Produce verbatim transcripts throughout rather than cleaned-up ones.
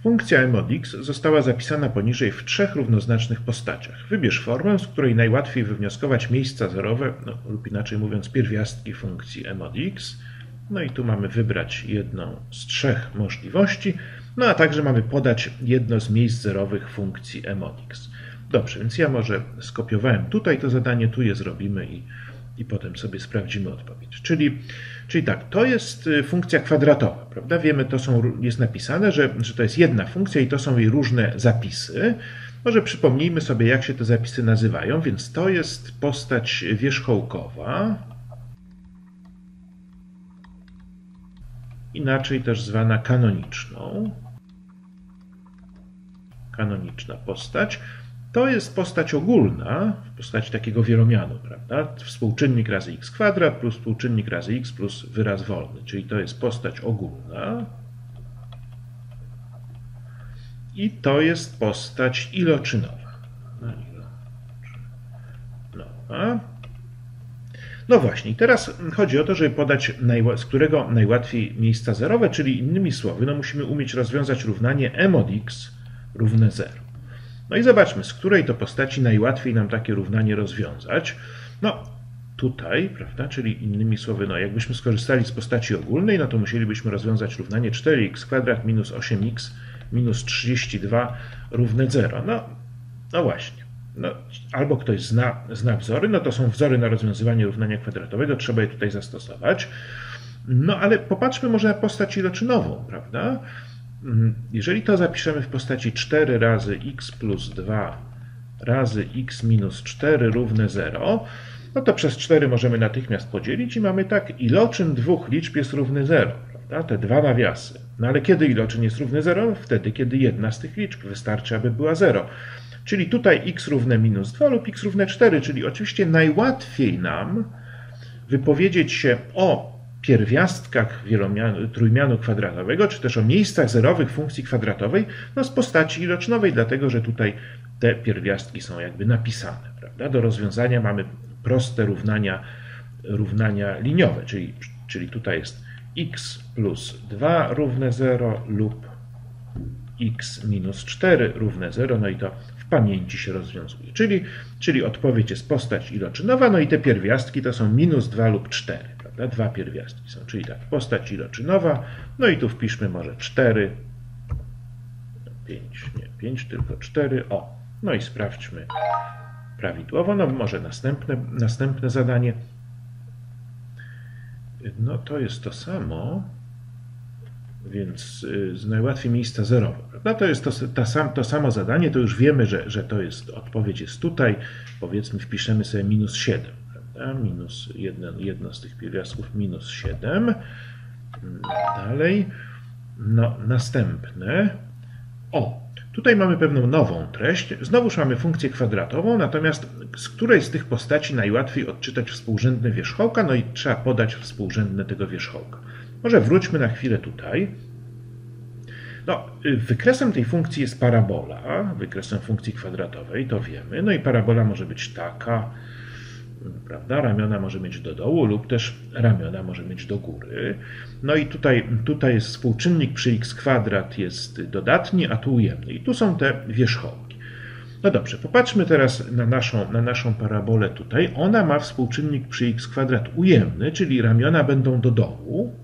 Funkcja m od x została zapisana poniżej w trzech równoznacznych postaciach. Wybierz formę, z której najłatwiej wywnioskować miejsca zerowe, no, lub inaczej mówiąc pierwiastki funkcji m od x. No i tu mamy wybrać jedną z trzech możliwości, no a także mamy podać jedno z miejsc zerowych funkcji m od x. Dobrze, więc ja może skopiowałem tutaj to zadanie, tu je zrobimy i, i potem sobie sprawdzimy odpowiedź. Czyli, czyli tak, to jest funkcja kwadratowa, prawda? Wiemy, to są, jest napisane, że, że to jest jedna funkcja i to są jej różne zapisy. Może przypomnijmy sobie, jak się te zapisy nazywają, więc to jest postać wierzchołkowa, inaczej też zwana kanoniczną. Kanoniczna postać. To jest postać ogólna, w postaci takiego wielomianu, prawda? Współczynnik razy x kwadrat plus współczynnik razy x plus wyraz wolny, czyli to jest postać ogólna. I to jest postać iloczynowa. iloczynowa. No właśnie, i teraz chodzi o to, żeby podać, z którego najłatwiej miejsca zerowe, czyli innymi słowy, no musimy umieć rozwiązać równanie m od x równe zero. No i zobaczmy, z której to postaci najłatwiej nam takie równanie rozwiązać. No tutaj, prawda, czyli innymi słowy, no jakbyśmy skorzystali z postaci ogólnej, no to musielibyśmy rozwiązać równanie cztery x kwadrat minus osiem x minus trzydzieści dwa równe zero. No, no właśnie. No, albo ktoś zna, zna wzory, no to są wzory na rozwiązywanie równania kwadratowego, trzeba je tutaj zastosować. No ale popatrzmy może na postać iloczynową, prawda? Jeżeli to zapiszemy w postaci cztery razy x plus dwa razy x minus cztery równe zero, no to przez cztery możemy natychmiast podzielić i mamy tak, iloczyn dwóch liczb jest równy zero, prawda? Te dwa nawiasy. No ale kiedy iloczyn jest równy zero? Wtedy, kiedy jedna z tych liczb wystarczy, aby była zero. Czyli tutaj x równe minus dwa lub x równe cztery, czyli oczywiście najłatwiej nam wypowiedzieć się o pierwiastkach wielomianu, trójmianu kwadratowego, czy też o miejscach zerowych funkcji kwadratowej, no z postaci iloczynowej, dlatego że tutaj te pierwiastki są jakby napisane, prawda? Do rozwiązania mamy proste równania, równania liniowe, czyli, czyli tutaj jest x plus dwa równe zero lub x minus cztery równe zero, no i to w pamięci się rozwiązuje. Czyli, czyli odpowiedź jest postać iloczynowa, no i te pierwiastki to są minus dwa lub cztery, prawda? Dwa pierwiastki są, czyli tak, postać iloczynowa, no i tu wpiszmy może cztery, pięć, nie pięć, tylko cztery, o, no i sprawdźmy prawidłowo, no może następne, następne zadanie, no to jest to samo, więc z najłatwiej miejsca zerowe. Prawda? To jest to, to, sam, to samo zadanie, to już wiemy, że, że to jest, odpowiedź jest tutaj. Powiedzmy, wpiszemy sobie minus siedem. Prawda? Minus jedno, jedno z tych pierwiastków minus siedem. Dalej. No, następne. O, tutaj mamy pewną nową treść. Znowuż mamy funkcję kwadratową, natomiast z której z tych postaci najłatwiej odczytać współrzędne wierzchołka, no i trzeba podać współrzędne tego wierzchołka. Może wróćmy na chwilę tutaj. No, wykresem tej funkcji jest parabola, wykresem funkcji kwadratowej, to wiemy. No i parabola może być taka, prawda? Ramiona może mieć do dołu lub też ramiona może mieć do góry. No i tutaj, tutaj jest współczynnik przy x kwadrat jest dodatni, a tu ujemny. I tu są te wierzchołki. No dobrze, popatrzmy teraz na naszą, na naszą parabolę tutaj. Ona ma współczynnik przy x kwadrat ujemny, czyli ramiona będą do dołu.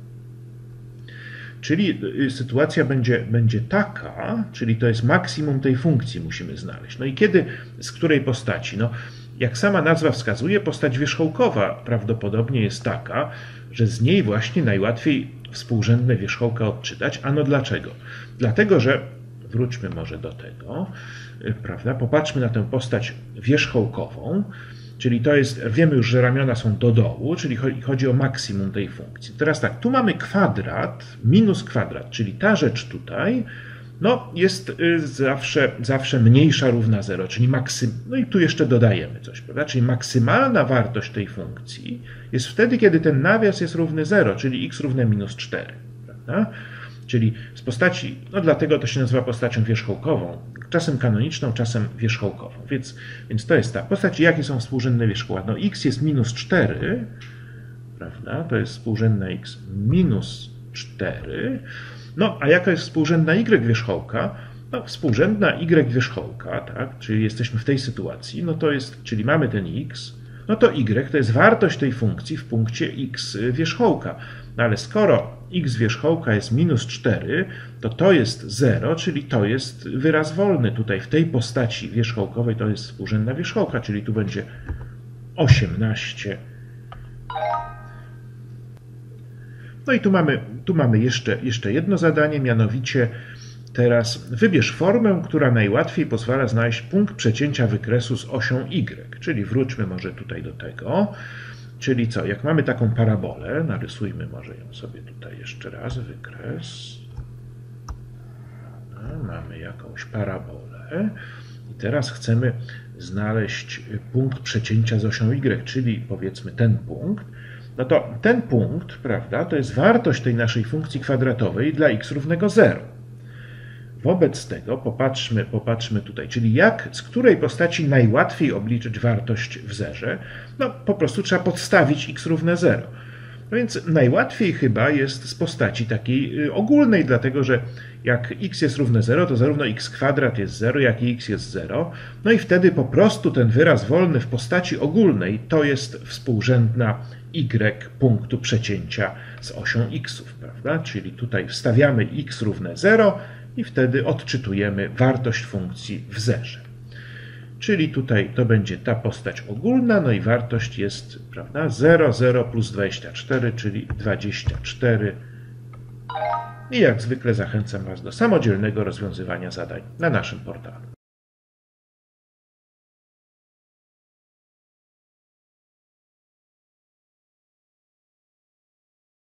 Czyli sytuacja będzie, będzie taka, czyli to jest maksimum tej funkcji musimy znaleźć. No i kiedy, z której postaci? No, jak sama nazwa wskazuje, postać wierzchołkowa prawdopodobnie jest taka, że z niej właśnie najłatwiej współrzędne wierzchołka odczytać. A no dlaczego? Dlatego, że, wróćmy może do tego, prawda, popatrzmy na tę postać wierzchołkową, czyli to jest, wiemy już, że ramiona są do dołu, czyli chodzi o maksimum tej funkcji. Teraz tak, tu mamy kwadrat minus kwadrat, czyli ta rzecz tutaj, no jest zawsze, zawsze mniejsza równa zero, czyli maksym, no i tu jeszcze dodajemy coś, prawda? Czyli maksymalna wartość tej funkcji jest wtedy, kiedy ten nawias jest równy zero, czyli x równe minus cztery, prawda? Czyli z postaci, no dlatego to się nazywa postacią wierzchołkową, czasem kanoniczną, czasem wierzchołkową. Więc, więc to jest ta postać. Jakie są współrzędne wierzchołka? No x jest minus cztery, prawda? To jest współrzędne x minus cztery. No, a jaka jest współrzędna y wierzchołka? No, współrzędna y wierzchołka, tak, czyli jesteśmy w tej sytuacji, no to jest, czyli mamy ten x, no to y to jest wartość tej funkcji w punkcie x wierzchołka. No ale skoro x wierzchołka jest minus cztery, to to jest zero, czyli to jest wyraz wolny. Tutaj w tej postaci wierzchołkowej to jest współrzędna wierzchołka, czyli tu będzie osiemnaście. No i tu mamy, tu mamy jeszcze, jeszcze jedno zadanie, mianowicie teraz wybierz formę, która najłatwiej pozwala znaleźć punkt przecięcia wykresu z osią y. Czyli wróćmy może tutaj do tego. Czyli co, jak mamy taką parabolę, narysujmy może ją sobie tutaj jeszcze raz, wykres. No, mamy jakąś parabolę i teraz chcemy znaleźć punkt przecięcia z osią y, czyli powiedzmy ten punkt. No to ten punkt, prawda, to jest wartość tej naszej funkcji kwadratowej dla x równego zero. Wobec tego popatrzmy, popatrzmy tutaj, czyli jak, z której postaci najłatwiej obliczyć wartość w zerze? No po prostu trzeba podstawić x równe zero. No więc najłatwiej chyba jest z postaci takiej ogólnej, dlatego że jak x jest równe zero, to zarówno x kwadrat jest zero, jak i x jest zero. No i wtedy po prostu ten wyraz wolny w postaci ogólnej to jest współrzędna y punktu przecięcia z osią x, prawda? Czyli tutaj wstawiamy x równe zero i wtedy odczytujemy wartość funkcji w zerze. Czyli tutaj to będzie ta postać ogólna, no i wartość jest, prawda, zero, zero plus dwadzieścia cztery, czyli dwadzieścia cztery. I jak zwykle zachęcam Was do samodzielnego rozwiązywania zadań na naszym portalu.